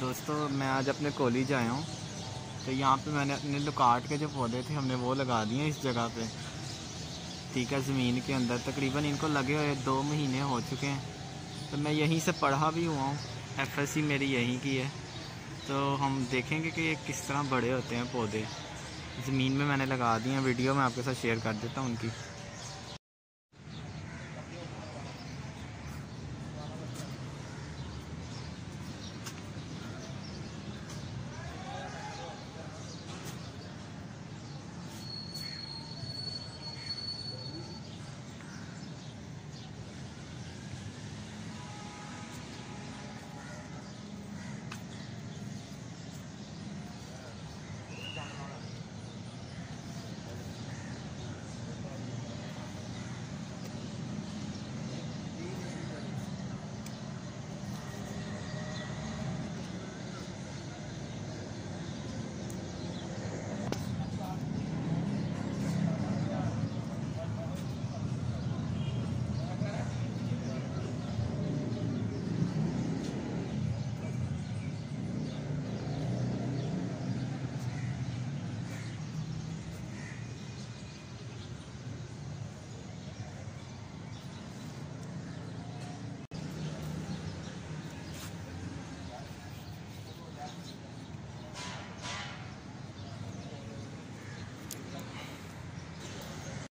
दोस्तों मैं आज अपने कॉलेज आया हूँ। तो यहाँ पे मैंने अपने लुकाट के जो पौधे थे हमने वो लगा दिए इस जगह पे। ठीक है, ज़मीन के अंदर तकरीबन इनको लगे हुए 2 महीने हो चुके हैं। तो मैं यहीं से पढ़ा भी हुआ हूँ, एफएससी मेरी यहीं की है। तो हम देखेंगे कि ये किस तरह बड़े होते हैं पौधे। ज़मीन में मैंने लगा दिए हैं, वीडियो मैं आपके साथ शेयर कर देता हूँ उनकी।